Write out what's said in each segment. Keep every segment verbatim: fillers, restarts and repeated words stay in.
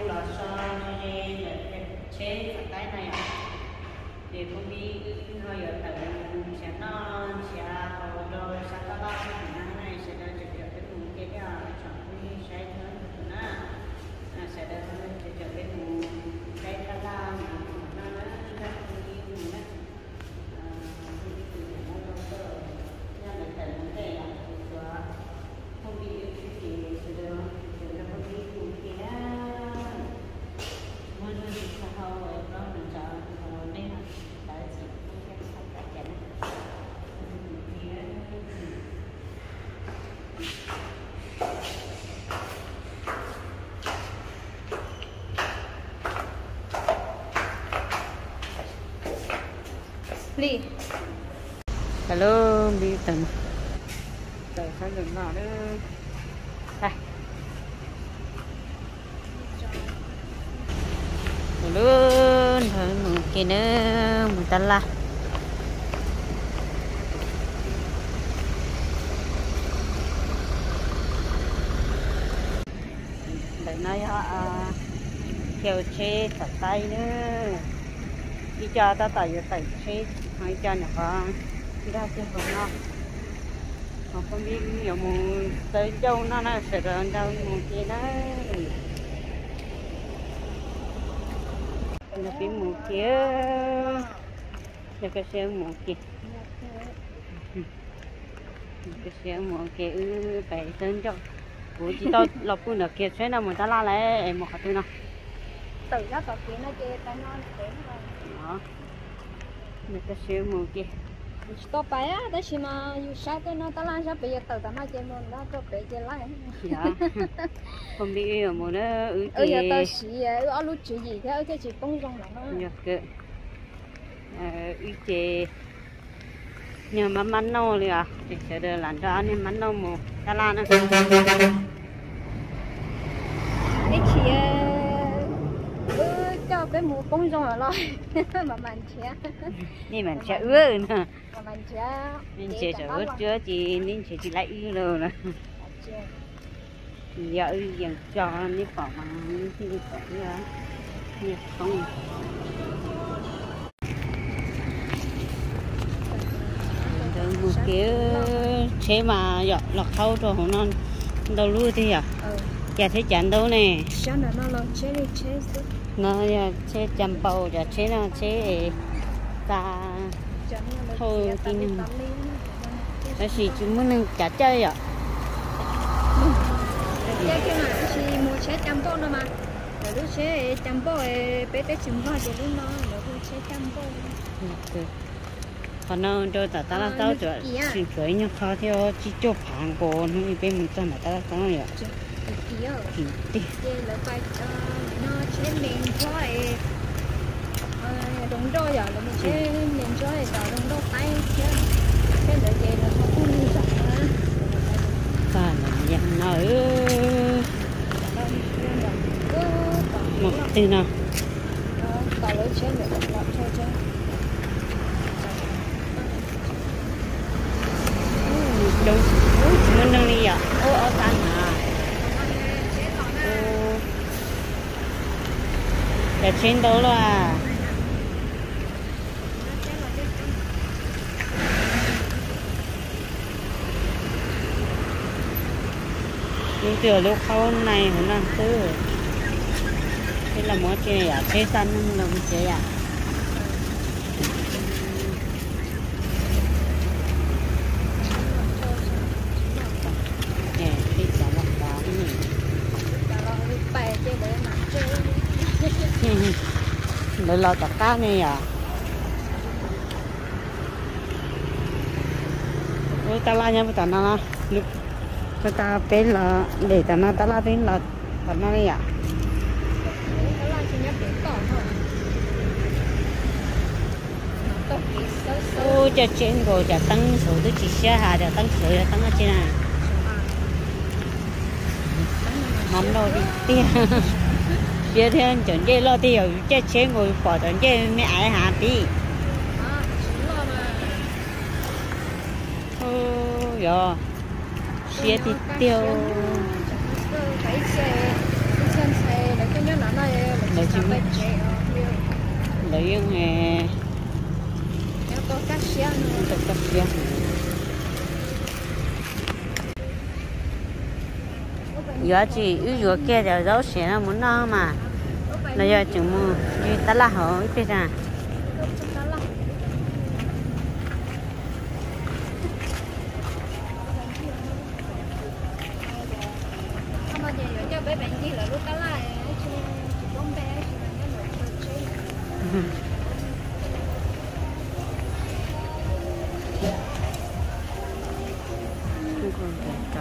là sao nên chế cái này thì không biết hơi ở tại sẽ nó sẽ rồi sẽ có bao nhiêu này sẽ được trực tiếp cái vùng kia cái chọn cái sẽ hơn nữa sẽ được trực tiếp cái vùng cái ta la nó nó rất nhiều nữa nên là tại vấn đề là không biết cái gì sẽ được sẽ được không biết vùng kia muốn được sao rồi nó mình sợ rồi nên là tại gì không biết sao cả chả đi hello đi tận tại sao đừng nào nữa đây luôn hơn kia nữa một tân la để nói họ theo chế thật tay nữa đi cho ta tại giờ tại chế hai cho nhỏ con ra chơi không ngon họ không biết nhiều mùa tới châu nó nó sẽ rồi đâu mùa kia đó nó biết mùa kia cho cái xe mùa kia cái xe mùa kia ư phải tên cho của chị tôi lọc cũng được kia xe nào mà ta la lại em một hạt tôi nào từ đó có kia nó kia ta nói đến đó cái xe mùa kia có phải á, đó chỉ mà sai cái nó ta lan sao bây giờ từ ta nói chơi môn đó có bị chơi lại. Dạ. Không biết ở một nó ư ừ giờ tôi chỉ ở lúc chuyện gì thế cái chuyện công trong là nó. Dạ cơ. Ư chơi nhờ mà mắn nâu liền à, thì sẽ được làm cho anh em mắn nâu một ta lan nữa. Cái chị cho cái mũ công trong là lo mà mình chia. Nên mình sẽ ưa nữa. Mà mình chia. Nên chia sẽ ưa chưa chị nên chị chỉ lại ưa rồi nè. Giờ ư dần cho nếu bỏ mà thì bỏ ra. Nè không. Rồi một kiểu chế mà dọn lọt thâu rồi nó đâu lui thì à? Ừ. Chả thấy chán đâu nè. Sao nó nó chế đi chế xuống. Nó chế chăm bầu và chế nó chế ta thôi tin nó chỉ chúng muốn chả chơi à chơi cái này chỉ mua chế chăm bầu nữa mà rồi lúc chế chăm bầu bé bé chăm bầu thì lúc nó rồi lúc chế chăm bầu còn nó cho ta ta là tao cho xin chuối nhưng khó theo chỉ cho phẳng cổ nó bên mình cho mà ta tao rồi thì đi là phải nó chế mình thôi đúng rồi giờ là mình chế mình chế rồi đúng đâu tay chứ cái lợi gì là không có như vậy nữa và là nhận nói một từ nào cả lối chế được làm cho chứ đúng muốn đang đi à ô ô tan à để chiến đấu rồi à nhưng từ lúc khâu này nó làm tư thế là mỗi chơi à chơi săn là một chơi à nè đi chả lọc đá này để lo tất cả này à ôi ta la nha ta na lúc ta tên là để ta na ta la tên là ta na này à ôi chả trên rồi chả tăng số tôi chỉ xe hà chả tăng số tăng ở trên này mắm đâu đi tiền biết thêm chuẩn chơi lo thì ở chơi chế ngồi bỏ chuẩn chơi mẹ ai hả tí ô giờ xe thì tiêu cái xe cái xe nhân xe lấy cái nhân nó này lấy chỉ mấy chế lấy những nghe nó có cắt xiên được cắt xiên giờ chỉ ưu dụ kia thì rau xẻ nó muốn no mà nó giờ chừng mua như ta là họ ít biết à không còn tiền cả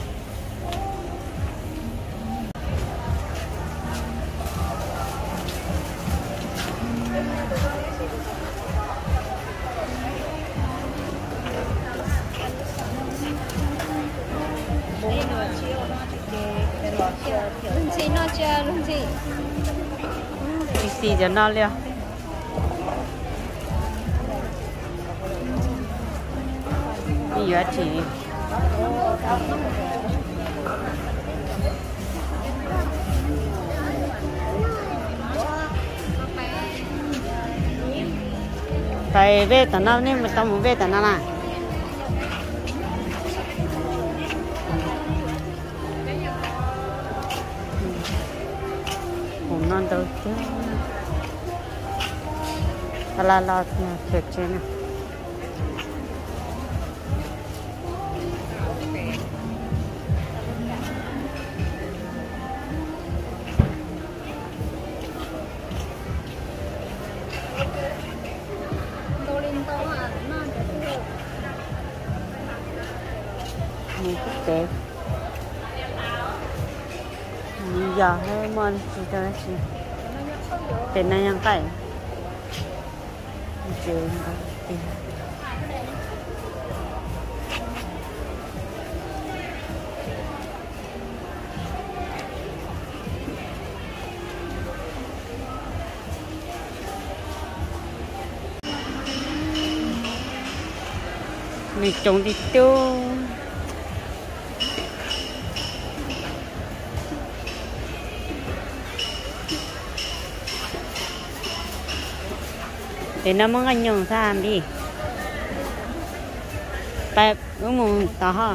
lung chi nó chưa lung chi đi xì cho nó liao đi giá trị tại về tận nào nên mà tao muốn về tận nào à hôm non đâu chứ ta la la thiệt chứ nè mình quốc tế giờ hay mon chỉ cho nó chỉ tiền này yang cái chơi tiền mình trồng đi tiêu để nó mong anh nhung tham đi tại đúng mùng tao ha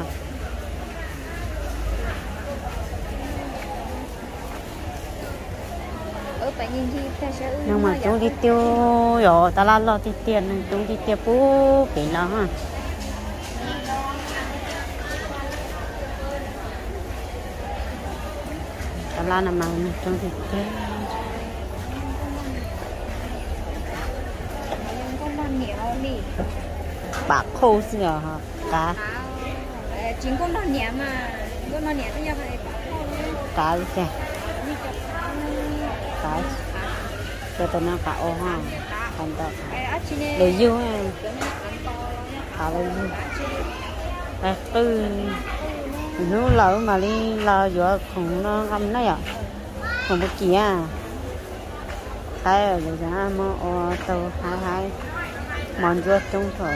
nhưng mà chúng đi tiêu rồi ta la lo thì tiền chúng đi tiêu bố cái nó ha ta la nằm mà chúng đi tiêu bạc khô xưa hả cá chính con non nhẹ mà con non nhẹ bây giờ phải cá gì thế cá cho tao nó cá ô ha còn tao để dưa cá lấy dưa à tư nó lỡ mà đi lỡ giữa không nó ngâm đấy à không có gì à cái rồi ra mà ô tô hai hai món ruột trong thở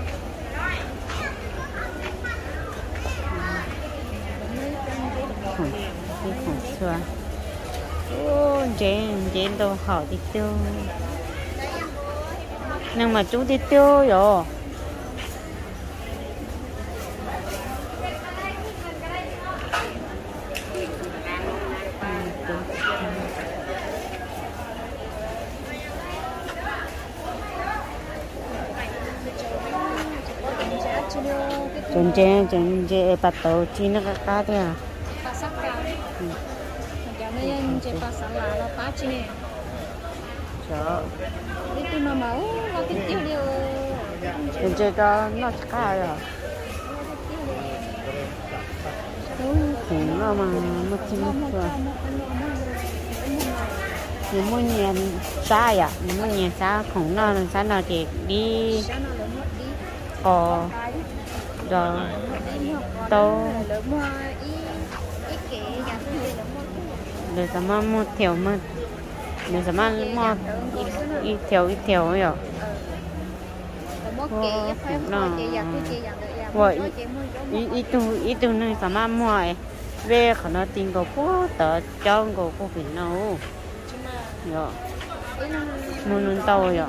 không đi không xưa ô chén chén đâu họ đi tiêu nhưng mà chú đi tiêu rồi chân chân chân chân bắt đầu chi nó cá cá thế à? Cá sắc cá. Ừ. Giờ này anh chơi cá sắc là nó cá chi nè. Chợ. Đi tìm mà máu, nó cái tiêu điều. Chân chơi đó nó cá rồi. Khủng nó mà mất chi mất rồi. Những món nhà xa à, những món nhà xa khủng nó là xa nào thì đi. Ờ. Rồi tô để sao mà một thiểu mà để sao mà một ít thiểu ít thiểu rồi nó vậy ít ít tu ít tu này sao mà mua về khả năng tiền của cô tớ cho của cô phải nấu rồi muốn luôn tàu rồi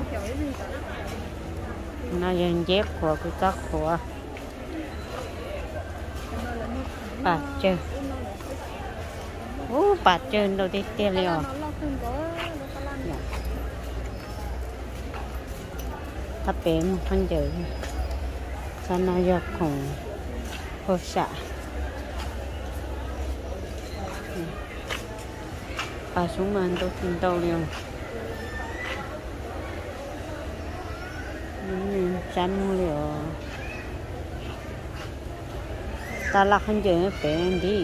nó dân dép của cái các của bạc chơi ô bạc chơi đâu đi tiêu liều thắp bén phân chữ sao nó giật cùng hồ xạ bà xuống mà tôi tìm tàu liều chăn mua liều ta lạc phân chữ bén đi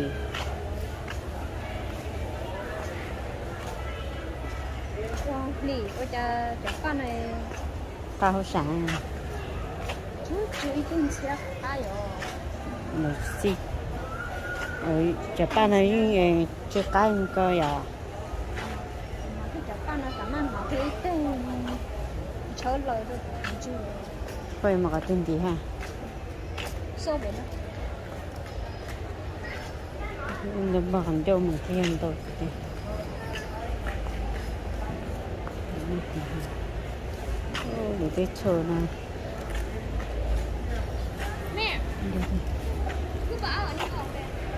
đi ôi cha cha con này ta hồ xạ chú chú ý tin xe ai rồi một xí ở chợ ba này chưa cái coi à cái chợ con nó cảm ơn họ thấy tên chớ lời được chú coi mà có tên gì ha số bốn nó bằng cho mình thêm tôi để cái chờ này mẹ cứ bảo ở đi học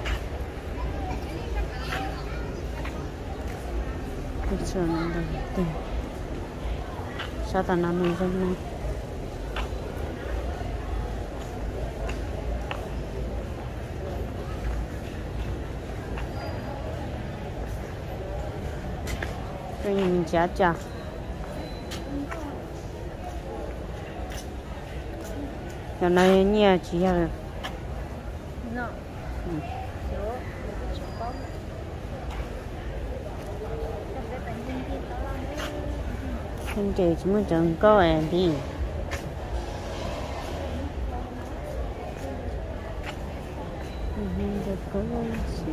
cái chờ này đây tìm sao ta nói mình trong này cái mình chả chả giờ này nhà chỉ là no không chỉ chúng mình chẳng có em đi không được có gì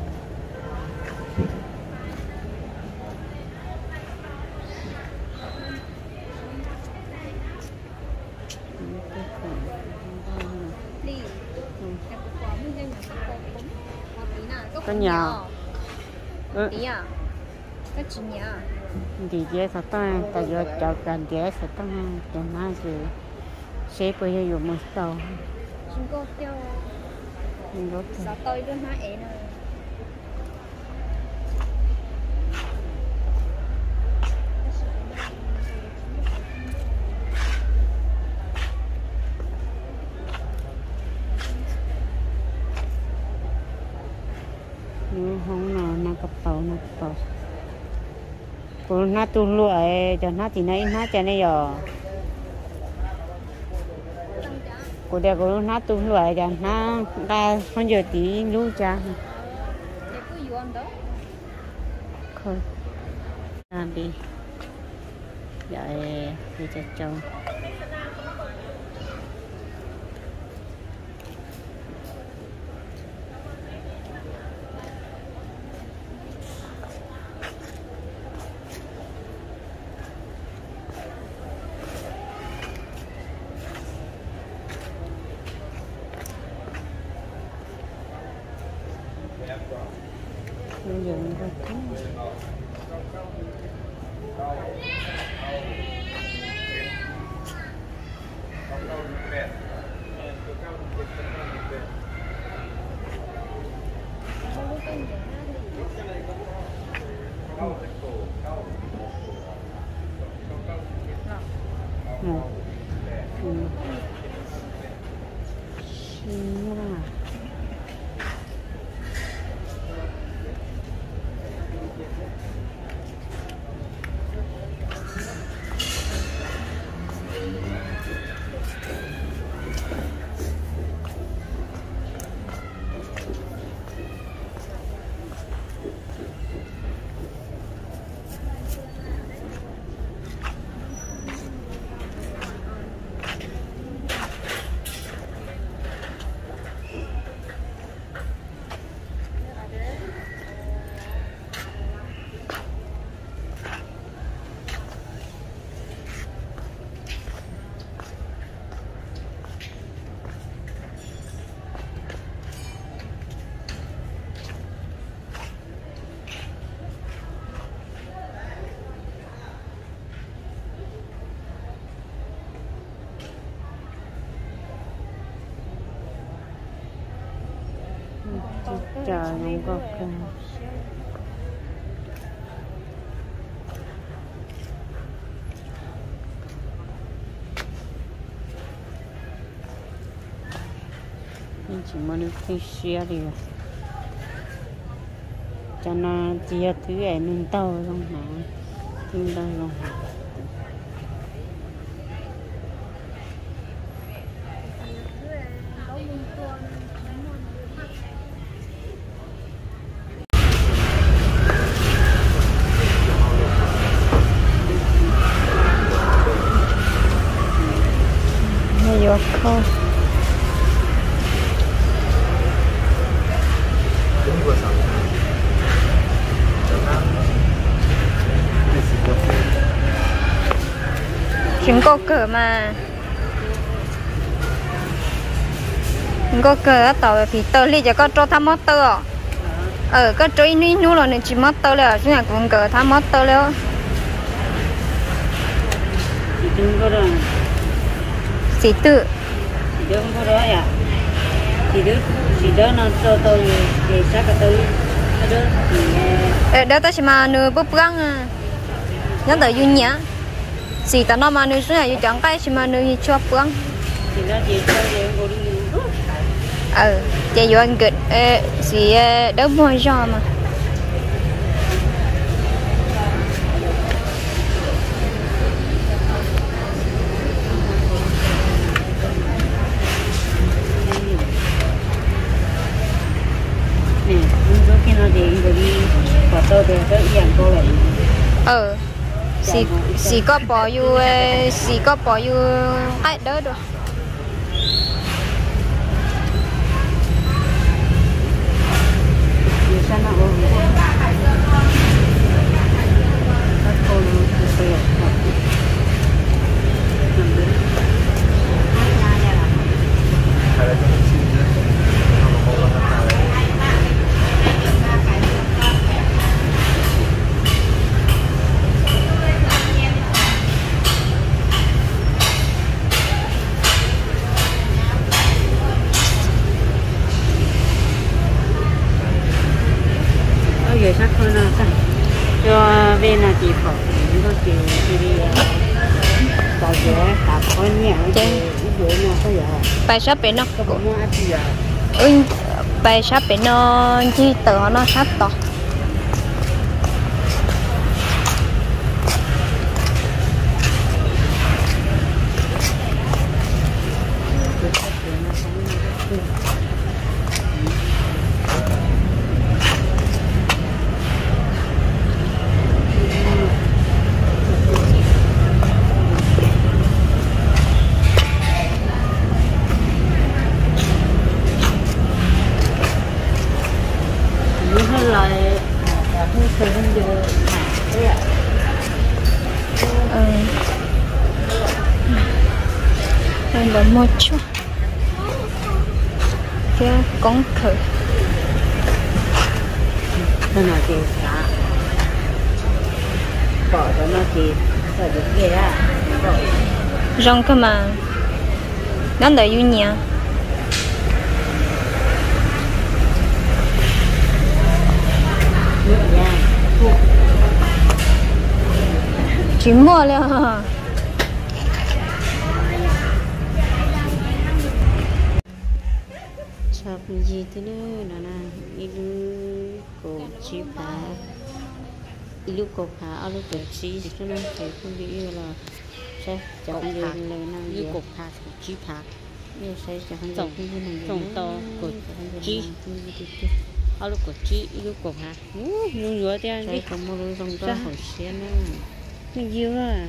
có nhà ừ. có chị nhà thì dễ sao ta tại giờ chợ cần dễ sao ta cho nó thì sẽ bây giờ dùng một tàu chúng có cho sao tôi luôn hả em ơi nếu không nào nó cặp tàu nó tàu cô nó tu lụa cho nó thì nãy nó cho nên giờ cô để cô nó tu lụa cho nó ra không giờ tí lú cha thôi làm đi vậy đi cho chồng bây giờ nó ra thắng một trời không có cơ nhưng chỉ muốn được cái xe đi cho nó chia thứ ấy nên tao không hả nhưng tao không hả nhiều không chúng có cờ mà chúng có cờ tàu thì tàu đi cho có cho tham mót tàu ở có chơi nuôi nuôi rồi nên chỉ mót tàu là chúng là cũng cờ tham mót tàu luôn chỉ đừng có đâu chỉ tự chỉ đừng có đó à chỉ đừng chỉ đó nó cho tôi để sát cái tôi đó thì đó ta chỉ mà nửa bút găng à nhớ tới duy nhá chỉ ta nó mà nửa số này chẳng cái chỉ mà nửa cho băng thì nó chỉ cho để ngồi đi ờ chỉ vô anh gật chỉ đỡ môi cho mà ờ xì xì có bỏ vô xì có bỏ vô ai đỡ được giờ sắc hơn là sao cho bên là chỉ phở chúng tôi chỉ đi tạo dễ tạo khói nhẹ trên dễ mà có giờ bài sắp bên nó ừ bài sắp bên nó chỉ tờ nó sắp to đây là một chút cái cổng thử nó là gì cả bỏ cho nó gì rồi được kia à rong cơ mà nó đợi vui nhỉ chỉ mua了chọc gì thế nữa đó là ilu cổ chi phá ilu cổ phá alu cổ chi cho nên phải không bị yêu là sẽ chẳng được lời nào ilu cổ phá chi phá yêu sẽ chẳng được như thế này trồng to cổ chi alu cổ chi ilu cổ phá nhiều nhiều tiền đi không mua được trồng to hồi xưa nữa nhiều à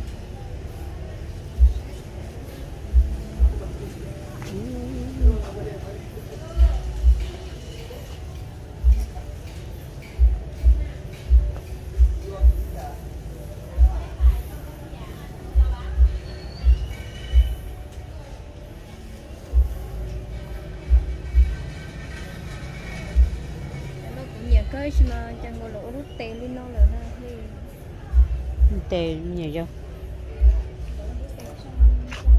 cái mà chẳng có lỗ rút tiền đi nó là nó tệ nhiều chưa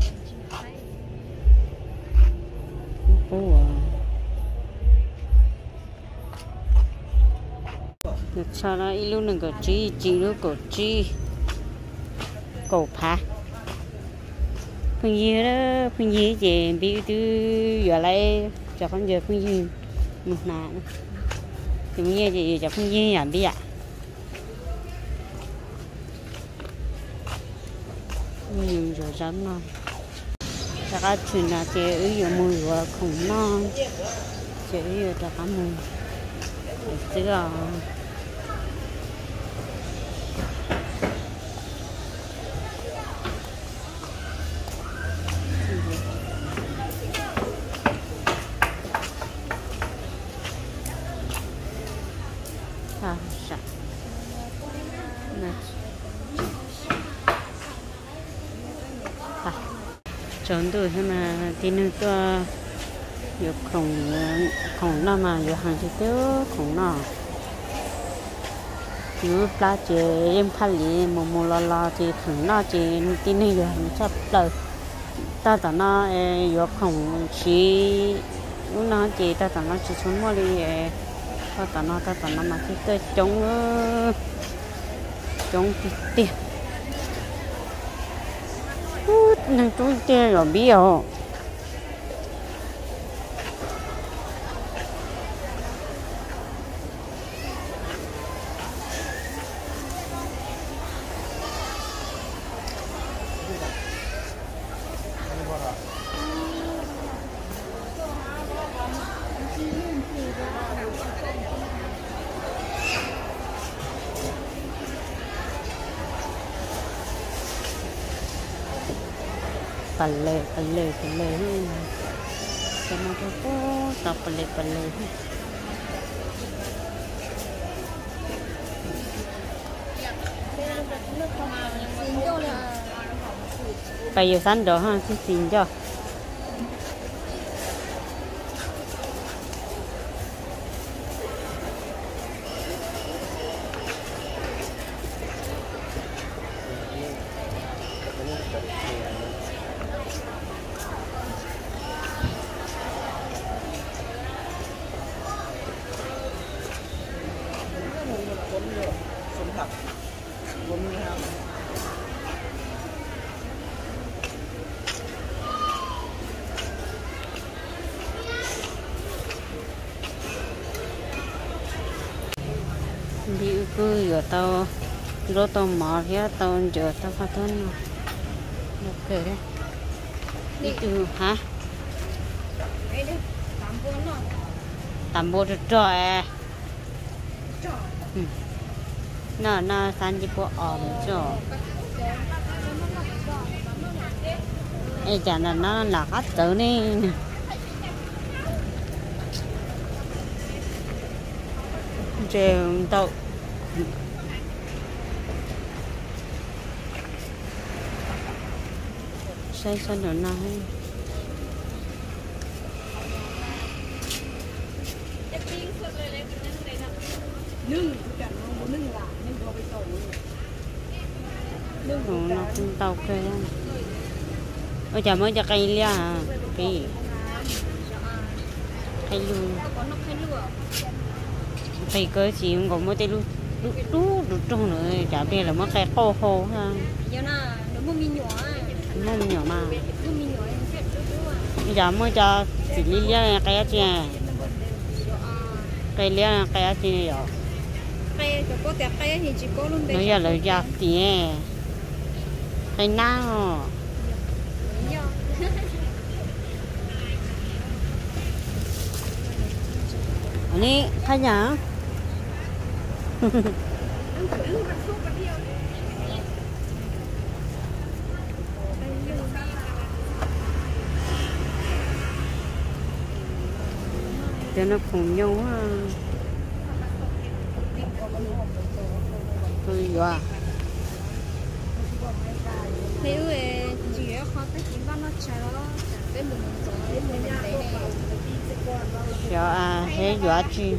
phố à được cho nó ít lúc nữa có chi chi lúc có chi cổ phá phương gì đó phương gì chị bị từ giờ lại cho con giờ phương gì một nà thì nghe chị cho phương gì à biết ạ nhiều rồi dám non cho các chuyện là chị ở giờ mùi và khủng non chị ở giờ cho các mùi chứ là sao sao chọn tôi thế mà tin nữa tôi được khổng khổng nào mà được hàng thì tôi khổng nào nếu là chị em phải đi một một lo lo thì khổng nào chị tin nữa được hàng sắp tới ta tao nó được khổng chỉ lúc nào chị ta tao nó chỉ xuống mua đi ta tao nó ta tao nó mà cái tôi chống chống tiền năng chống tiền rồi biết không bật lệ bật lệ bật lệ cho nó có có tập bật lệ bật lệ bây giờ sẵn đó ha xin xin cho đi cứ giờ tao lúc tao mở ra tao giờ tao phát thân ok đấy đi từ hả tạm bộ được rồi nó nó san chỉ bộ ẩm cho ấy chả là nó là khách tử đi treo tao xây xây đồ nào nương chẳng có nương là nhưng có bị tổn nương nó không tao kê ôi chả mới cho cây lia à cái cây luôn thì cơ chị cũng còn mới tay luôn đút đút đút trong nữa chả biết là mất cái khô khô ha mông nhỏ mà bây giờ mới cho chị lia lia cái gì cây lia cái gì này rồi nó giờ là giặt tiền cây nào ini kayaknya cho nó cùng nhau ha tôi dọa nếu chỉ khó cái gì văn nó chạy đó cái mình rồi mình để này cho à thế dọa chi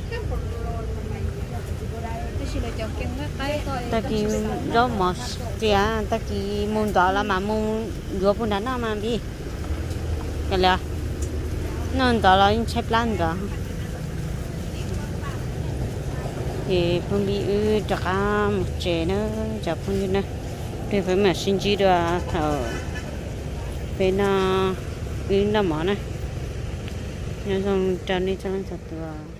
ta ki đó mà tia ta ki muốn đó là mà muốn dọa bún đá nào mà đi cái là nó đó là những chép lan đó thì phong bị ư chặt một chế nữa chặt phong như này đây phải mà sinh chi được ở bên ư nằm ở này nhưng xong cho nên cho nó chặt được